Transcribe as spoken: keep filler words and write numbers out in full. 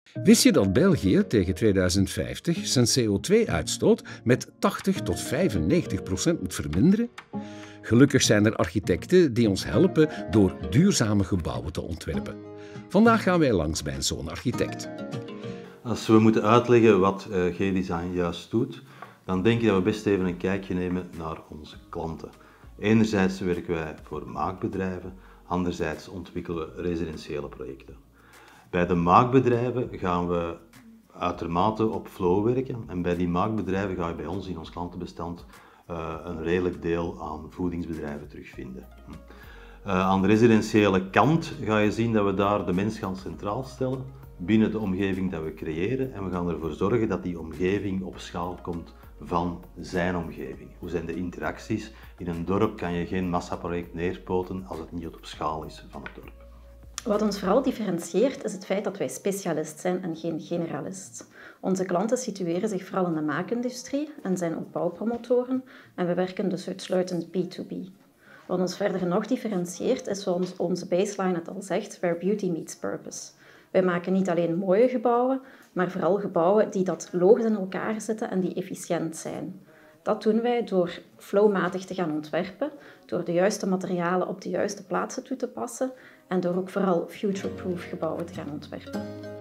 Wist je dat België tegen tweeduizend vijftig zijn C O twee uitstoot met tachtig tot vijfennegentig procent moet verminderen? Gelukkig zijn er architecten die ons helpen door duurzame gebouwen te ontwerpen. Vandaag gaan wij langs bij zo'n architect. Als we moeten uitleggen wat uh, G-design juist doet, dan denk ik dat we best even een kijkje nemen naar onze klanten. Enerzijds werken wij voor maakbedrijven, anderzijds ontwikkelen we residentiële projecten. Bij de maakbedrijven gaan we uitermate op flow werken en bij die maakbedrijven ga je bij ons in ons klantenbestand uh, een redelijk deel aan voedingsbedrijven terugvinden. Uh, aan de residentiële kant ga je zien dat we daar de mens gaan centraal stellen binnen de omgeving dat we creëren en we gaan ervoor zorgen dat die omgeving op schaal komt van zijn omgeving. Hoe zijn de interacties? In een dorp kan je geen massaproject neerpoten als het niet op schaal is van het dorp. Wat ons vooral differentieert is het feit dat wij specialist zijn en geen generalist. Onze klanten situeren zich vooral in de maakindustrie en zijn ook bouwpromotoren en we werken dus uitsluitend B to B. Wat ons verder nog differentieert is zoals onze baseline het al zegt, where beauty meets purpose. Wij maken niet alleen mooie gebouwen, maar vooral gebouwen die dat logisch in elkaar zitten en die efficiënt zijn. Dat doen wij door flowmatig te gaan ontwerpen, door de juiste materialen op de juiste plaatsen toe te passen en door ook vooral future-proof gebouwen te gaan ontwerpen.